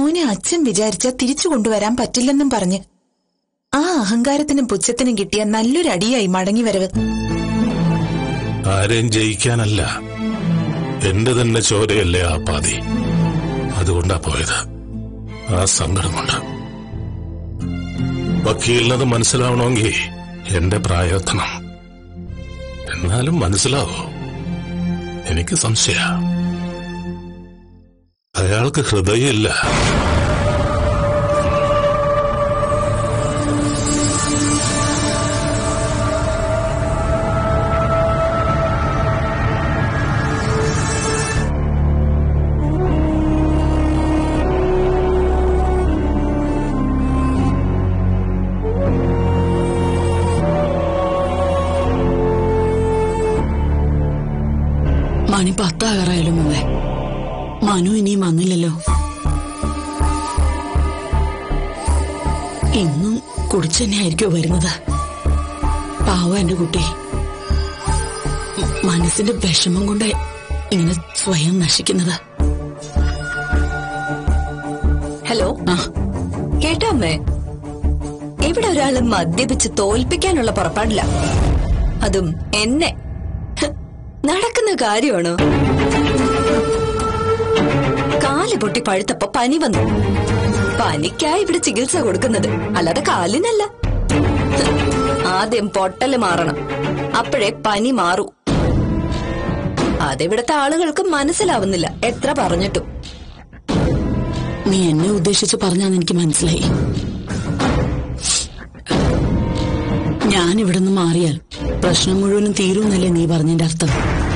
മോനെ അച്ഛൻ വിചാരിച്ച തിരിച്ചു കൊണ്ടുവരാൻ പറ്റില്ലെന്നും പറഞ്ഞ് ആ അഹങ്കാരത്തിനും പുച്ഛത്തിനും കിട്ടിയ നല്ലൊരു അടിയായി മടങ്ങി വരവ്. ആരെയും ജയിക്കാനല്ല, എന്റെ തന്നെ ചോരയല്ലേ ആ പാതി. അതുകൊണ്ടാ പോയത്, ആ സങ്കടം കൊണ്ട്. വക്കീലിനത് മനസ്സിലാവണമെങ്കിൽ എന്റെ പ്രായത്തണം. എന്നാലും മനസ്സിലാവോ? എനിക്ക് സംശയ. അയാൾക്ക് ഹൃദയമില്ല. മണി 10 ആകാറായാലും മോളെ, മനു ഇനിയും വന്നില്ലല്ലോ. ഇന്നും കുടിച്ചെന്നെ ആയിരിക്കോ വരുന്നത്? പാവ എന്റെ കുട്ടി, മനസ്സിന്റെ വിഷമം കൊണ്ട് ഇങ്ങനെ സ്വയം നശിക്കുന്നത്. ഹലോ, കേട്ടോ അമ്മേ? ഇവിടെ ഒരാള് മദ്യപിച്ച് തോൽപ്പിക്കാനുള്ള പുറപ്പാടില്ല. അതും എന്നെ. നടക്കുന്ന കാര്യമാണോ? കാല് പൊട്ടി പഴുത്തപ്പോ പനി വന്നു. പനിക്കായി ഇവിടെ ചികിത്സ കൊടുക്കുന്നത്, അല്ലാതെ കാലിനല്ല. ആദ്യം പൊട്ടല് മാറണം, അപ്പോഴേ പനി മാറൂ. അതിവിടുത്തെ ആളുകൾക്ക് മനസ്സിലാവുന്നില്ല, എത്ര പറഞ്ഞിട്ടും. നീ എന്നെ ഉദ്ദേശിച്ച് പറഞ്ഞാന്ന് എനിക്ക് മനസ്സിലായി. ഞാനിവിടുന്ന് മാറിയാൽ പ്രശ്നം മുഴുവനും തീരുമെന്നല്ലേ നീ പറഞ്ഞതിന്റെ അർത്ഥം?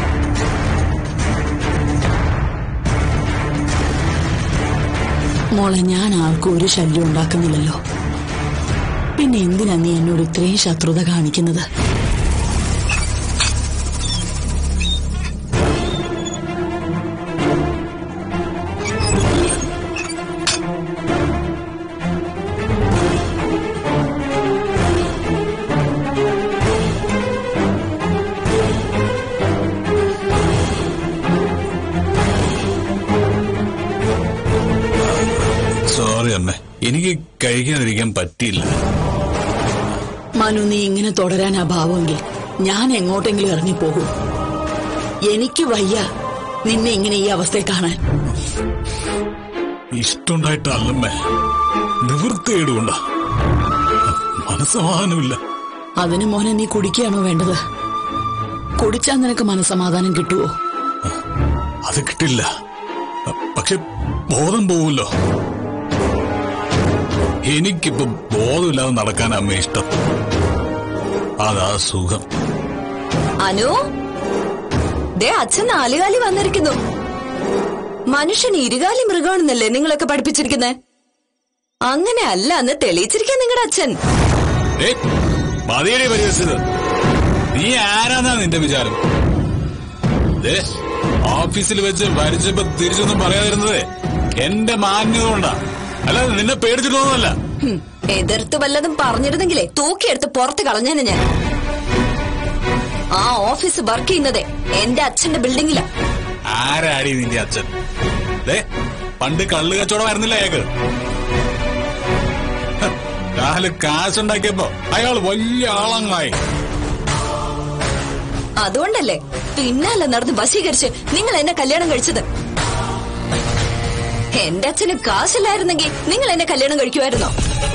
മോളെ, ഞാൻ ആർക്കും ഒരു ശല്യം ഉണ്ടാക്കുന്നില്ലല്ലോ. പിന്നെ എന്തിനാ നീ എന്നോട് ഇത്രയും ശത്രുത കാണിക്കുന്നത്? എനിക്ക് കഴിക്കാതിരിക്കാൻ പറ്റിയില്ല. മനു, നീ ഇങ്ങനെ തുടരാൻ അഭാവമെങ്കിൽ ഞാൻ എങ്ങോട്ടെങ്കിലും ഇറങ്ങിപ്പോകും. എനിക്ക് വയ്യ നിന്നെ ഇങ്ങനെ ഈ അവസ്ഥയിൽ കാണാൻ. ഇഷ്ടമുണ്ടായിട്ടല്ലമ്മേ, നിവൃത്തിയിടുകൊണ്ട, മനസ്സമാധാനമില്ല. അതിന് മോനെ നീ കുടിക്കുകയാണോ വേണ്ടത്? കുടിച്ചാൽ നിനക്ക് മനസ്സമാധാനം കിട്ടുവോ? അത് കിട്ടില്ല, പക്ഷെ ബോധം പോവുമല്ലോ. എനിക്കിപ്പോ ബോധമില്ലാതെ നടക്കാൻ അമ്മ ഇഷ്ടം, അതാ സുഖം. അനു, ദേ അച്ഛൻ 4 കാലി വന്നിരിക്കുന്നു. മനുഷ്യൻ ഇരുകാലി മൃഗമാണെന്നല്ലേ നിങ്ങളൊക്കെ പഠിപ്പിച്ചിരിക്കുന്നേ? അങ്ങനെ അല്ല എന്ന് തെളിയിച്ചിരിക്കാൻ നിങ്ങളുടെ അച്ഛൻ. മതിയടി പരിഹസിച്ചത്. നീ ആരാന്നാ നിന്റെ വിചാരം? ഓഫീസിൽ വെച്ച് വരിച്ചപ്പോ തിരിച്ചൊന്നും പറയാതിരുന്നത് എന്റെ മാന്യത കൊണ്ടാ, അല്ലാതെ നിന്നെ പേടിച്ചിട്ടൊന്നുമല്ല. എതിർത്ത് വല്ലതും പറഞ്ഞിരുന്നെങ്കിലേ തൂക്കിയെടുത്ത് പുറത്ത് കളഞ്ഞേനെ ഞാൻ. ആ ഓഫീസ് വർക്ക് ചെയ്യുന്നതേ എന്റെ അച്ഛന്റെ ബിൽഡിംഗിലാ. ആരാടി നിന്റെ അച്ഛൻ? പണ്ട് കള്ളു കച്ചവടമായിരുന്നില്ല അയാൾക്ക്. കാശുണ്ടാക്കിയപ്പോ അയാൾ വലിയ ആളങ്ങായി. അതുകൊണ്ടല്ലേ പിന്നാലെ നടന്ന് വശീകരിച്ച് നിങ്ങൾ എന്നെ കല്യാണം കഴിച്ചത്. എന്റെ അച്ഛന് കാശില്ലായിരുന്നെങ്കിൽ നിങ്ങൾ എന്നെ കല്യാണം കഴിക്കുമായിരുന്നോ?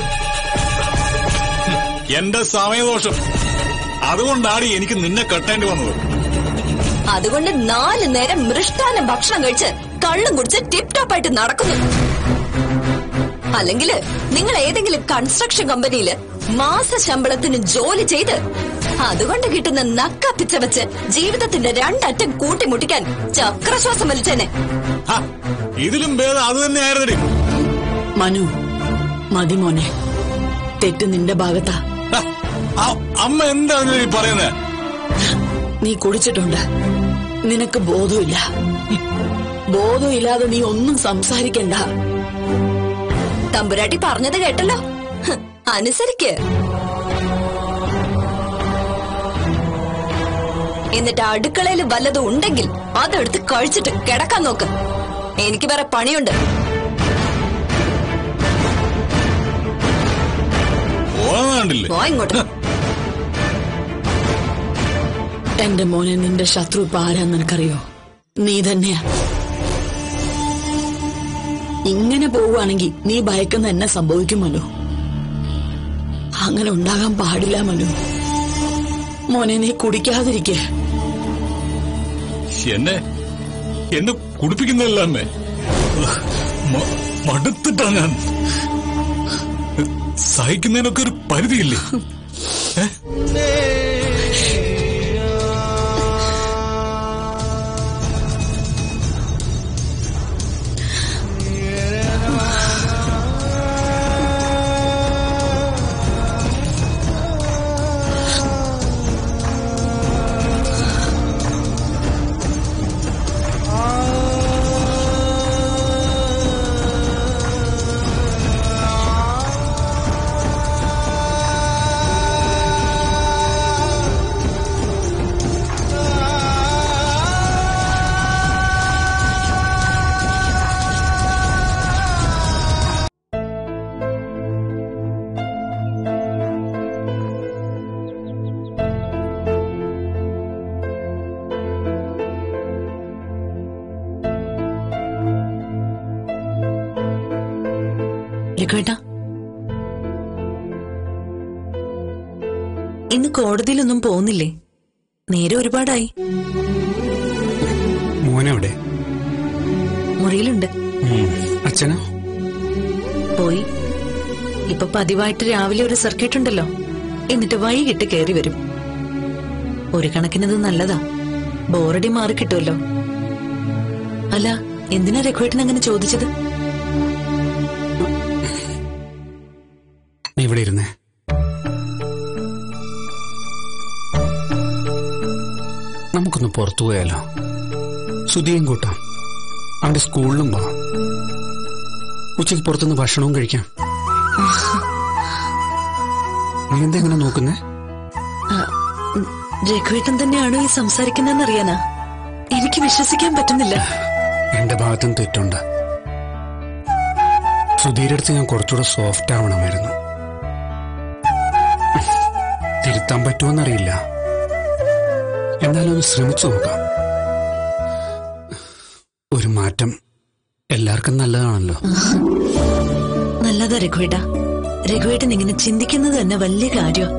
എന്റെ സമയദോഷം, അതുകൊണ്ടാണ് എനിക്ക് നിന്നെ കെട്ടേണ്ടി വന്നത്. അതുകൊണ്ട് 4 നേരം മൃഷ്ടാന്ന ഭക്ഷണം കഴിച്ച് കള്ളും കുടിച്ച് ടിപ് ടോപ്പായിട്ട് നടക്കുന്നു. അല്ലെങ്കിൽ നിങ്ങൾ ഏതെങ്കിലും കൺസ്ട്രക്ഷൻ കമ്പനിയിൽ മാസ ശമ്പളത്തിന് ജോലി ചെയ്ത് അതുകൊണ്ട് കിട്ടുന്ന നക്കാപ്പിച്ച വെച്ച് ജീവിതത്തിന്റെ 2 അറ്റം കൂട്ടിമുട്ടിക്കാൻ ചക്രശ്വാസം വലിച്ചേനെ. ഇതിലും ഭേദം അത് തന്നെയായിരുന്നടി. മനു, മതി മോനെ, തെറ്റ് നിന്റെ ഭാഗത്താ. അമ്മ എന്താണ് നീ പറയുന്നത്? നീ കുടിച്ചിട്ടുണ്ട്, നിനക്ക് ബോധമില്ല. ബോധമില്ലാതെ നീ ഒന്നും സംസാരിക്കണ്ട. തമ്പുരാട്ടി പറഞ്ഞത് കേട്ടല്ലോ, അനുസരിക്ക്. എന്നിട്ട് അടുക്കളയിൽ വല്ലതും ഉണ്ടെങ്കിൽ അതെടുത്ത് കഴിച്ചിട്ട് കിടക്കാൻ നോക്ക്. എനിക്ക് വേറെ പണിയുണ്ട്. പോകാണ്ടില്ലേ? ഇങ്ങോട്ട്. എന്റെ മോനെ, നിന്റെ ശത്രു ഇപ്പൊ ആരാന്ന് നിനക്കറിയോ? നീ തന്നെയാ. ഇങ്ങനെ പോവുകയാണെങ്കിൽ നീ ഭയക്കുന്ന എന്നെ സംഭവിക്കും മനു. അങ്ങനെ ഉണ്ടാകാൻ പാടില്ല മനു. മോനെ, നീ കുടിക്കാതിരിക്കേ. എന്നെ കുടിപ്പിക്കുന്നില്ല അമ്മേ. മടുത്തിട്ടാ ഞാൻ. സഹിക്കുന്നതിനൊക്കെ ഒരു പരിധിയില്ലേ? രഘുവേട്ടാ, ഇന്ന് കോടതിയിലൊന്നും പോകുന്നില്ലേ? നേരെ ഒരുപാടായി. മോനെവിടെ? മുറിയിലുണ്ട്. അച്ഛനോ? പോയി. ഇപ്പൊ പതിവായിട്ട് രാവിലെ ഒരു സർക്കിട്ട് ഉണ്ടല്ലോ, എന്നിട്ട് വൈകിട്ട് കയറി വരും. ഒരു കണക്കിനത് നല്ലതാ, ബോറടി മാറി കിട്ടുമല്ലോ. അല്ല, എന്തിനാ രഘുവേട്ടൻ അങ്ങനെ ചോദിച്ചത്? ഇവിടെ ഇരുന്നേ. നമുക്കൊന്ന് പുറത്തു പോയാലോ? സുധിയും കൂട്ടാം, അവന്റെ സ്കൂളിലും പോവാം. ഉച്ചയ്ക്ക് പുറത്തുനിന്ന് ഭക്ഷണവും കഴിക്കാം. നീ എന്താ ഇങ്ങനെ നോക്കുന്നേ? രഘുവേട്ടൻ തന്നെയാണോ ഈ സംസാരിക്കുന്നതെന്നറിയാനാ. എനിക്ക് വിശ്വസിക്കാൻ പറ്റുന്നില്ല. എന്റെ ഭാഗത്തും തെറ്റുണ്ട്. സുധീരുടെ അടുത്ത് ഞാൻ കുറച്ചുകൂടെ സോഫ്റ്റ് ആവണമായിരുന്നു. തിരുത്താൻ പറ്റുമോന്നറിയില്ല, എന്നാലും ഒന്ന് ശ്രമിച്ചു നോക്കാം. ഒരു മാറ്റം എല്ലാവർക്കും നല്ലതാണല്ലോ. നല്ലതാ രഘുവേട്ടാ. രഘുവേട്ടൻ ഇങ്ങനെ ചിന്തിക്കുന്നത് തന്നെ വലിയ കാര്യം.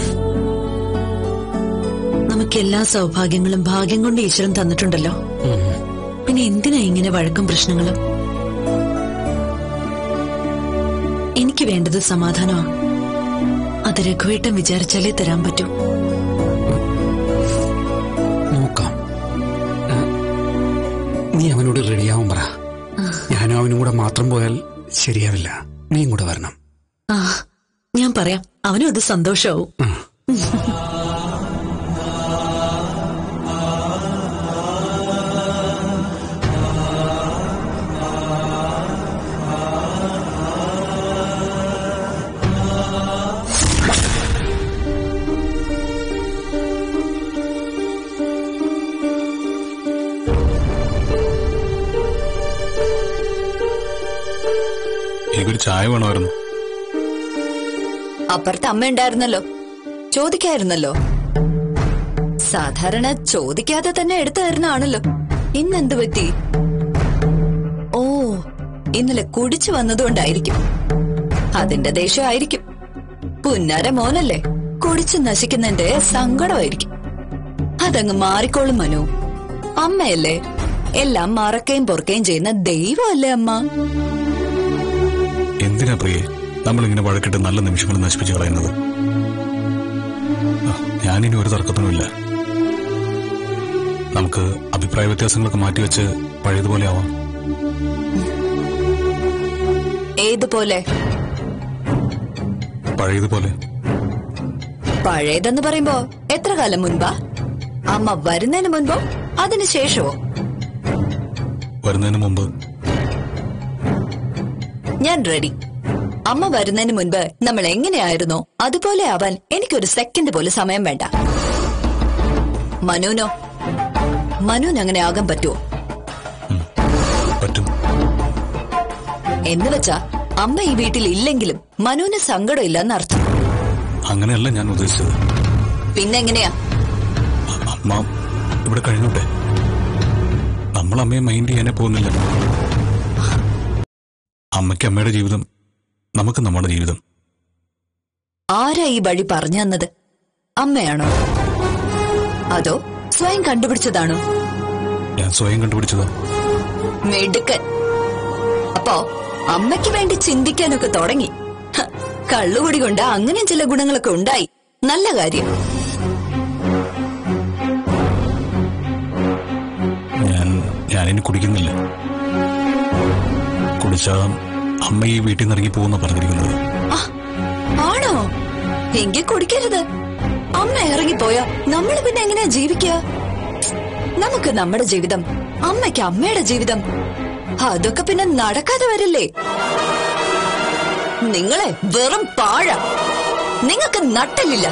നമുക്ക് എല്ലാ സൗഭാഗ്യങ്ങളും ഭാഗ്യം കൊണ്ട് ഈശ്വരൻ തന്നിട്ടുണ്ടല്ലോ. പിന്നെ എന്തിനാ ഇങ്ങനെ വഴക്കും പ്രശ്നങ്ങളും? എനിക്ക് വേണ്ടത് സമാധാനമാ. അത് രഘുവേട്ടൻ വിചാരിച്ചാലേ തരാൻ പറ്റൂ. നോക്കാം. നീ അവനോട് റെഡിയാവും പറ. ഞാനും അവനും കൂടെ മാത്രം പോയാൽ ശരിയാവില്ല. നീയും കൂടെ വരണം. ഞാൻ പറയാം, അവനും അത് സന്തോഷാവും. എനിക്കൊരു ചായ വേണമായിരുന്നു. അപ്പുറത്ത് അമ്മ ഉണ്ടായിരുന്നല്ലോ, ചോദിക്കായിരുന്നല്ലോ. സാധാരണ ചോദിക്കാതെ തന്നെ എടുത്തു തരുന്നതാണല്ലോ. ഇന്നെന്ത് പറ്റി? ഓ, ഇന്നലെ കുടിച്ചു വന്നതുകൊണ്ടായിരിക്കും. അതിന്റെ ദേഷ്യമായിരിക്കും. പുന്നാര മോനല്ലേ, കുടിച്ചു നശിക്കുന്നതിന്റെ സങ്കടമായിരിക്കും. അതങ്ങ് മാറിക്കോളും മനു. അമ്മയല്ലേ, എല്ലാം മറക്കുകയും പൊറുക്കുകയും ചെയ്യുന്ന ദൈവമല്ലേ അമ്മ. എന്തിനാ പ്രിയേ നമ്മളിങ്ങനെ വഴക്കിട്ട് നല്ല നിമിഷങ്ങൾ നശിപ്പിച്ചു കളയുന്നത്? ഞാനിനി ഒരു തർക്കത്തിനുമില്ല. നമുക്ക് അഭിപ്രായ വ്യത്യാസങ്ങളൊക്കെ മാറ്റിവെച്ച് പഴയതുപോലെ ആവാം. ഏതുപോലെ? പഴയതുപോലെ. പഴയതെന്ന് പറയുമ്പോ എത്ര കാലം മുൻപാ? അമ്മ വരുന്നതിന് മുൻപോ അതിന് ശേഷമോ? വരുന്നതിന് മുമ്പ്. ഞാൻ റെഡി. അമ്മ വരുന്നതിന് മുൻപ് നമ്മൾ എങ്ങനെയായിരുന്നോ അതുപോലെ ആവാൻ എനിക്കൊരു സെക്കൻഡ് പോലും സമയം വേണ്ട. മനുവിനോ? മനുവിന് അങ്ങനെ ആകാൻ പറ്റുമോ? പറ്റും. എന്ന് വെച്ചാ അമ്മ ഈ വീട്ടിൽ ഇല്ലെങ്കിലും മനുവിന് സങ്കടം ഇല്ലെന്നർത്ഥം. അങ്ങനെയല്ല ഞാൻ ഉദ്ദേശിച്ചത്. പിന്നെങ്ങനെയാ? അമ്മ ഇവിടെ കഴിഞ്ഞോട്ടെ. നമ്മൾ അമ്മയെ മൈൻഡ് ചെയ്യാനേ പോകുന്നില്ല. അമ്മയ്ക്ക് അമ്മയുടെ ജീവിതം, നമുക്ക് നമ്മുടെ ജീവിതം. ആരാ ഈ വഴി പറഞ്ഞു തന്നത്? അമ്മയാണോ അതോ സ്വയം കണ്ടുപിടിച്ചതാണോ? ഞാൻ സ്വയം കണ്ടുപിടിച്ചതാ. മെടുക്കൻ. അപ്പോ അമ്മയ്ക്ക് വേണ്ടി ചിന്തിക്കാനൊക്കെ തുടങ്ങി. കള്ളുകുടി കൊണ്ട് അങ്ങനെയും ചില ഗുണങ്ങളൊക്കെ ഉണ്ടായി. നല്ല കാര്യം. ഞാനിനി കുടിക്കുന്നില്ല. കുടിച്ചാ അമ്മ ഈ വീട്ടിൽ നിന്ന് ഇറങ്ങി പോകുന്ന പറഞ്ഞിരിക്കുന്നത്. ആണോ? എങ്കിൽ കുടിക്കരുത്. അമ്മ ഇറങ്ങിപ്പോയാ നമ്മൾ പിന്നെ എങ്ങനെയാ ജീവിക്കുക? നമുക്ക് നമ്മുടെ ജീവിതം, അമ്മയ്ക്ക് അമ്മയുടെ ജീവിതം, അതൊക്കെ പിന്നെ നടക്കാതെ വരില്ലേ? നിങ്ങളെ വെറും പാഴ. നിങ്ങൾക്ക് നട്ടലില്ല.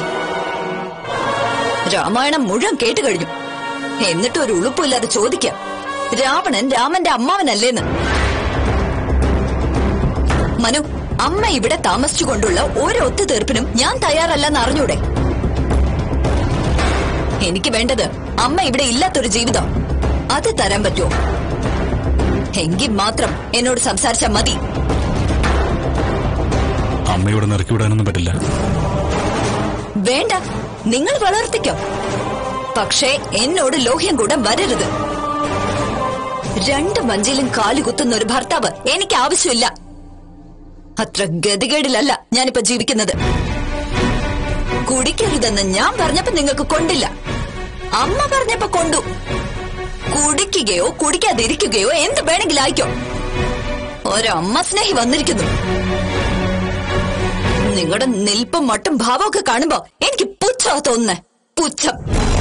രാമായണം മുഴുവൻ കേട്ട് കഴിഞ്ഞു. എന്നിട്ട് ഒരു ഉളുപ്പില്ലാതെ ചോദിക്കാം, രാവണൻ രാമന്റെ അമ്മാവനല്ലേന്ന്. മനു, അമ്മ ഇവിടെ താമസിച്ചുകൊണ്ടുള്ള ഒരു ഒത്തുതീർപ്പിനും ഞാൻ തയ്യാറല്ലെന്ന് അറിഞ്ഞൂടെ? എനിക്ക് വേണ്ടത് അമ്മ ഇവിടെ ഇല്ലാത്തൊരു ജീവിതം. അത് തരാൻ പറ്റുമോ? എങ്കിൽ മാത്രം എന്നോട് സംസാരിച്ചാൽ മതി. അമ്മയോട് നിറക്കി വിടാനൊന്നും പറ്റില്ല. വേണ്ട, നിങ്ങൾ വളർത്തിക്കോ. പക്ഷേ എന്നോട് ലോഹ്യം കൂടെ വരരുത്. രണ്ട് മഞ്ചിലും കാലുകുത്തുന്ന ഒരു ഭർത്താവ് എനിക്ക് ആവശ്യമില്ല. അത്ര ഗതികേടിലല്ല ഞാനിപ്പോ ജീവിക്കുന്നത്. കുടിക്കരുതെന്ന് ഞാൻ പറഞ്ഞപ്പോ നിങ്ങൾക്ക് കൊണ്ടില്ല. അമ്മ പറഞ്ഞപ്പോ കൊണ്ടു. കുടിക്കുകയോ കുടിക്കാതിരിക്കുകയോ എന്ത് വേണമെങ്കിലും ആയിക്കോ. ഒരമ്മ സ്നേഹി വന്നിരിക്കുന്നു. നിങ്ങളുടെ നിൽപ്പും മട്ടും ഭാവമൊക്കെ കാണുമ്പോ എനിക്ക് പുച്ഛമാ തോന്നുന്നേ. പുച്ഛം.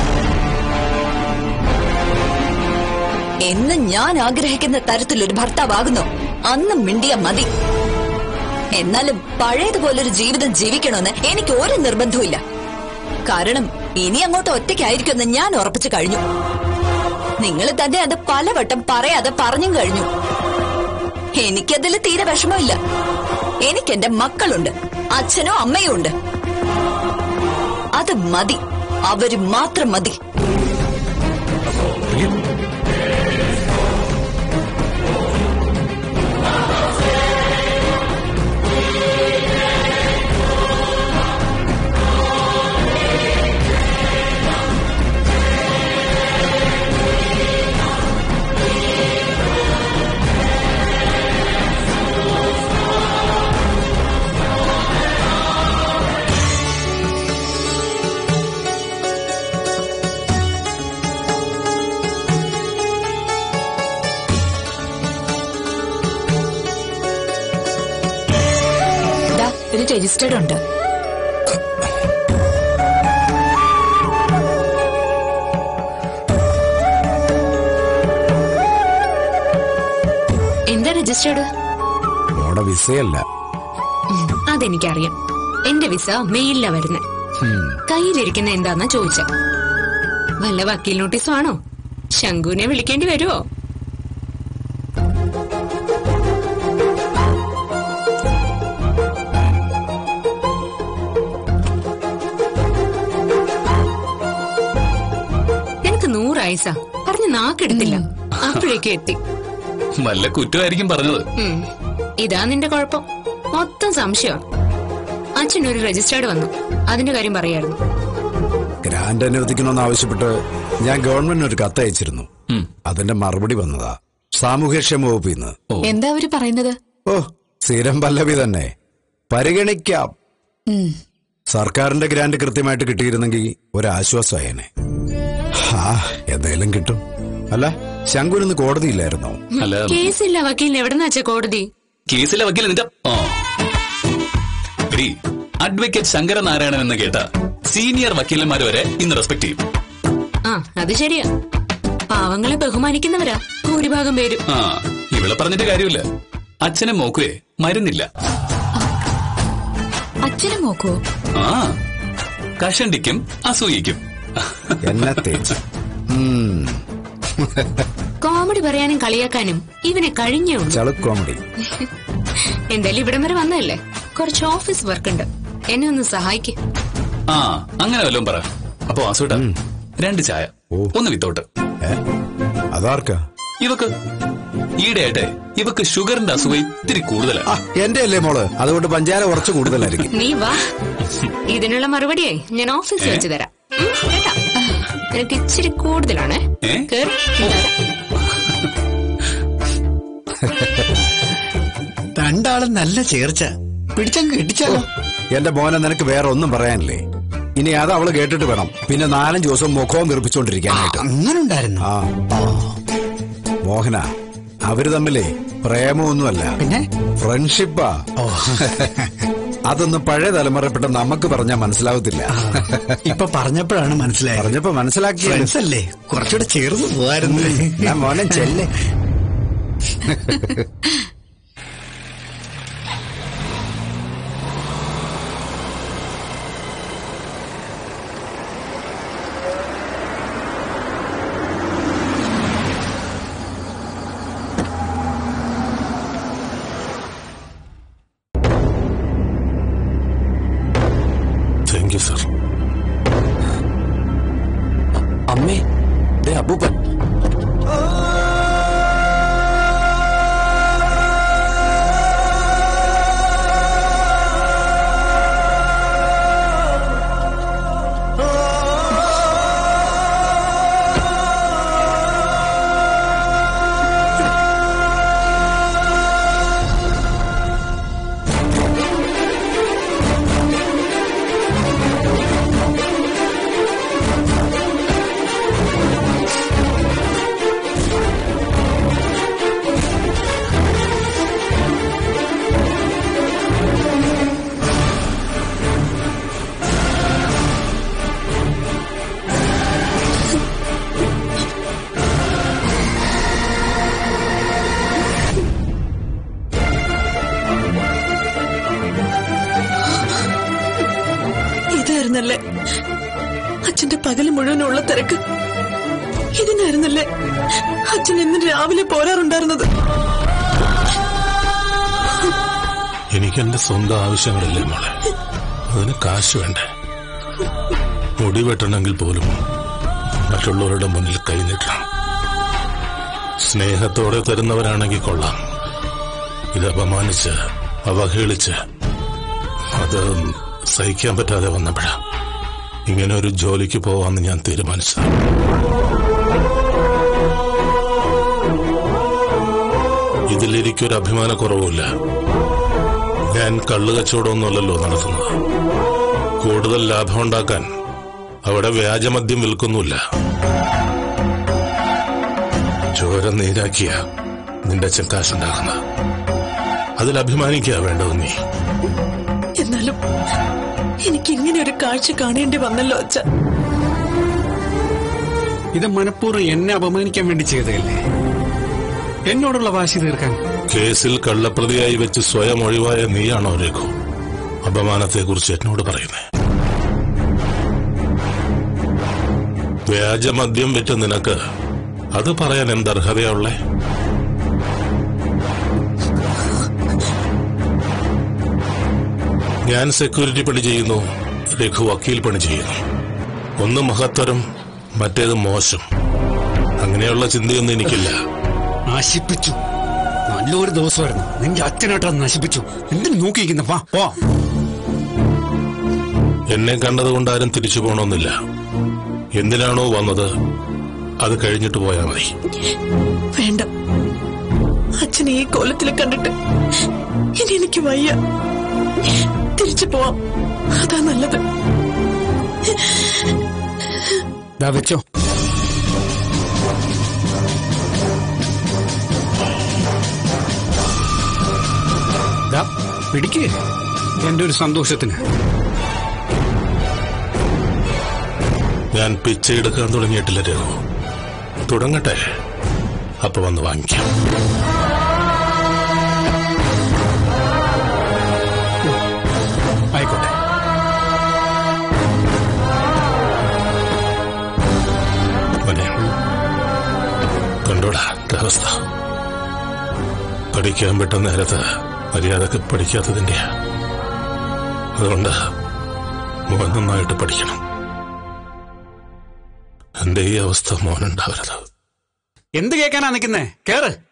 എന്ന് ഞാൻ ആഗ്രഹിക്കുന്ന തരത്തിലൊരു ഭർത്താവാകുന്നു അന്ന് മിണ്ടിയ മതി. എന്നാലും പഴയതുപോലൊരു ജീവിതം ജീവിക്കണമെന്ന് എനിക്ക് ഒരു നിർബന്ധവുമില്ല. കാരണം ഇനി അങ്ങോട്ട് ഒറ്റയ്ക്കായിരിക്കുമെന്ന് ഞാൻ ഉറപ്പിച്ചു കഴിഞ്ഞു. നിങ്ങൾ തന്നെ അത് പലവട്ടം പറയാതെ പറഞ്ഞും കഴിഞ്ഞു. എനിക്കതിൽ തീരെ വിഷമമില്ല. എനിക്കെന്റെ മക്കളുണ്ട്, അച്ഛനോ അമ്മയോ ഉണ്ട്. അത് മതി. അവര് മാത്രം മതി. ഇത് രജിസ്റ്റേർഡ് ഉണ്ട്. എന്താ രജിസ്റ്റേർഡ്? മോടെ വിസയല്ല. അതെനിക്കറിയാം. എന്റെ വിസ മെയിലിലാ വരുന്നത്. കയ്യിലിരിക്കുന്ന എന്താന്നാ ചോദിച്ച. വല്ല വക്കീൽ നോട്ടീസും ആണോ? ശങ്കുവിനെ വിളിക്കേണ്ടി വരുമോ? എനിക്ക് 100 ആയിസാ പറഞ്ഞ് നാക്കെടുത്തില്ല. അപ്പോഴേക്കും എത്തി. വല്ല കുറ്റമായിരിക്കും പറഞ്ഞത്. ഇതാ നിന്റെ കുഴപ്പം. മൊത്തം സംശയമാണ്. അച്ഛനൊരു രജിസ്റ്റേർഡ് വന്നു, അതിന്റെ കാര്യം പറയായിരുന്നു. ഗ്രാന്റ് അനുവദിക്കണമെന്ന് ആവശ്യപ്പെട്ട് ഞാൻ ഗവൺമെന്റിന് ഒരു കത്ത് അയച്ചിരുന്നു. അതിന്റെ മറുപടി വന്നതാ സാമൂഹ്യക്ഷേമ വകുപ്പിൽ നിന്ന്. എന്താ അവര് പറയുന്നത്? ഓ, സ്ഥിരം പല്ലവി തന്നെ. പരിഗണിക്കാം. സർക്കാരിന്റെ ഗ്രാന്റ് കൃത്യമായിട്ട് കിട്ടിയിരുന്നെങ്കിൽ ഒരാശ്വാസമായേനെ. എന്തായാലും കിട്ടും. അല്ല, ശങ്കുവിനൊന്ന് കോടതിയില്ലായിരുന്നോ? കേസില്ല വക്കീലിന് എവിടെന്ന് വെച്ച കോടതി? കേസിലെ വക്കീൽ നിന്റെ അഡ്വക്കേറ്റ് ശങ്കരനാരായണൻ എന്ന് കേട്ട സീനിയർ വക്കീലന്മാർ വരെ ഇന്ന് റെസ്പെക്ട് ചെയ്യും. അത് ശരിയാ. പാവങ്ങളെ ബഹുമാനിക്കുന്നവരാ ഭൂരിഭാഗം പേരും. ഇവിടെ പറഞ്ഞിട്ട് കാര്യമില്ല. അച്ഛനെ നോക്കുവേ മരുന്നില്ല. അച്ഛനെ നോക്കുവോ? കഷണ്ടിക്കും അസൂയിക്കും. കോമഡി പറയാനും കളിയാക്കാനും ഇവനെ കഴിഞ്ഞേ ഉള്ളൂ. കോമഡി. എന്തായാലും ഇവിടം വരെ വന്നതല്ലേ, കുറച്ച് ഓഫീസ് വർക്ക് ഉണ്ട്. എന്നെ ഒന്ന് സഹായിക്കും. ആ അങ്ങനെ വല്ലതും പറ. അപ്പൊ വാസുട്ടാ 2 ചായ, 1 വിത്തൗട്ട്. അതാർക്കാ? ഇവക്ക് ഈടെയായിട്ട് ഇവക്ക് ഷുഗറിന്റെ അസുഖം ഇത്തിരി കൂടുതലാണ്. എന്റെ അല്ലേ മോള്, അതുകൊണ്ട് പഞ്ചാര കുറച്ച് കൂടുതലായിരിക്കും. നീ വാ, ഇതിനുള്ള മറുപടിയായി ഞാൻ ഓഫീസിൽ വെച്ച് തരാം. കേട്ടാ, എനിക്ക് ഇച്ചിരി കൂടുതലാണ്. രണ്ടാളും നല്ല ചേർച്ച, പിടിച്ചങ്ങ് കെട്ടിച്ചാലോ. എന്റെ മോനെ, നിനക്ക് വേറെ ഒന്നും പറയാനില്ലേ? ഇനി അത് അവള് കേട്ടിട്ട് വേണം പിന്നെ 4-5 ദിവസം മുഖവും വീർപ്പിച്ചോണ്ടിരിക്കാനായിട്ട്. അങ്ങനെ ഉണ്ടായിരുന്നു. ആ മോഹന, അവര് തമ്മിലേ പ്രേമമൊന്നുമല്ല, പിന്നെ ഫ്രണ്ട്ഷിപ്പാ. അതൊന്നും പഴയ തലമുറപ്പെട്ട നമുക്ക് പറഞ്ഞാൽ മനസ്സിലാവത്തില്ല. ഇപ്പൊ പറഞ്ഞപ്പോഴാണ് മനസ്സിലായത്. പറഞ്ഞപ്പോ മനസ്സിലാക്കിയല്ലേ, കുറച്ചുകൂടെ ചേർന്ന് പോവായിരുന്നു. ഞാൻ മോനെ ചെല്ലേ. Thank you sir. അമ്മേ, ദേ അപ്പൂപ്പൻ. ഇതായിരുന്നല്ലേ അച്ഛന്റെ പകല് മുഴുവനുള്ള തിരക്ക്? ഇതിനായിരുന്നല്ലേ അച്ഛൻ ഇന്ന് രാവിലെ പോരാറുണ്ടായിരുന്നത്? എനിക്കെന്റെ സ്വന്തം ആവശ്യങ്ങളില്ലേ മോളെ, അതിന് കാശ് വേണ്ടേ? മുടി വെട്ടണമെങ്കിൽ പോലും മറ്റുള്ളവരുടെ മുന്നിൽ കൈനീട്ടണം. സ്നേഹത്തോടെ തരുന്നവരാണെങ്കിൽ കൊള്ളാം. ഇത് അപമാനിച്ച് അവഹേളിച്ച് അത് സഹിക്കാൻ പറ്റാതെ വന്നപ്പോഴാ ഇങ്ങനെ ഒരു ജോലിക്ക് പോവാന്ന് ഞാൻ തീരുമാനിച്ചത്. ഇതിലെനിക്കൊരു അഭിമാനക്കുറവുമില്ല. ഞാൻ കള്ളുകച്ചവടമൊന്നുമല്ലല്ലോ നടത്തുന്നത്. കൂടുതൽ ലാഭമുണ്ടാക്കാൻ അവിടെ വ്യാജമദ്യം വിൽക്കുന്നില്ല. ചോര നീരാക്കിയ നിന്റെ അച്ഛൻ കാശുണ്ടാക്കുന്ന അതിൽ അഭിമാനിക്കുക വേണ്ടത് നീ. എന്നാലും എനിക്ക് ഇങ്ങനെ ഒരു കാഴ്ച കാണേണ്ടി വന്നല്ലോ അച്ഛ. ഇത് മനഃപൂർവ്വം എന്നെ അപമാനിക്കാൻ വേണ്ടി ചെയ്തതല്ലേ? എന്നോടുള്ള വാശി തീർക്കാൻ. കേസിൽ കള്ളപ്രതിയായി വെച്ച് സ്വയം ഒഴിവായ നീയാണോ രഘു അപമാനത്തെക്കുറിച്ച് എന്നോട് പറയുന്നത്? വ്യാജമദ്യം വിറ്റ് നിനക്ക് അത് പറയാൻ എന്തർഹതയുള്ളേ? ഞാൻ സെക്യൂരിറ്റി പണി ചെയ്യുന്നു, രഘു വക്കീൽ പണി ചെയ്യുന്നു. ഒന്ന് മഹത്തരം, മറ്റേത് മോശം. അങ്ങനെയുള്ള ചിന്തയൊന്നും എനിക്കില്ല. നശിപ്പിച്ചു. നല്ലൊരു ദിവസമായിരുന്നു. നിന്റെ അച്ഛനായിട്ട് നശിപ്പിച്ചു. എന്തിനു നോക്കിയിരിക്കുന്ന? പോ. എന്നെ കണ്ടതുകൊണ്ട് ആരും തിരിച്ചു പോകണമെന്നില്ല. എന്തിനാണോ വന്നത് അത് കഴിഞ്ഞിട്ട് പോയാൽ മതി. വേണ്ട, അച്ഛനെ ഈ കോലത്തിൽ കണ്ടിട്ട് ഇനി എനിക്ക് വയ്യ. തിരിച്ചു പോവാം, അതാ നല്ലത്. വെച്ചോ. പിടിക്കേ എന്റെ ഒരു സന്തോഷത്തിന്. ഞാൻ പിച്ചയെടുക്കാൻ തുടങ്ങിയിട്ടില്ല രഘു. തുടങ്ങട്ടെ, അപ്പൊ വന്ന് വാങ്ങിക്കാം. ആയിക്കോട്ടെ. കണ്ടോടാ അവസ്ഥ. പഠിക്കാൻ വിട്ട നേരത്ത് മര്യാദക്ക് പഠിക്കാത്തതിന്റെയാ. അതുകൊണ്ട് മോൻ നന്നായിട്ട് പഠിക്കണം. എന്റെ ഈ അവസ്ഥ മോനുണ്ടാവരുത്. എന്ത് കേൾക്കാനാ നിൽക്കുന്നേ? കേറ്.